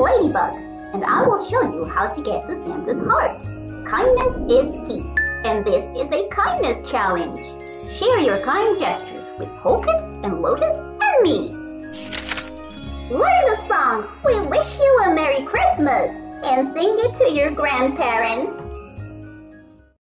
Ladybug, and I will show you how to get to Santa's heart. Kindness is key, and this is a kindness challenge. Share your kind gestures with Hocus and Lotus and me. Learn the song, "We Wish You a Merry Christmas," and sing it to your grandparents.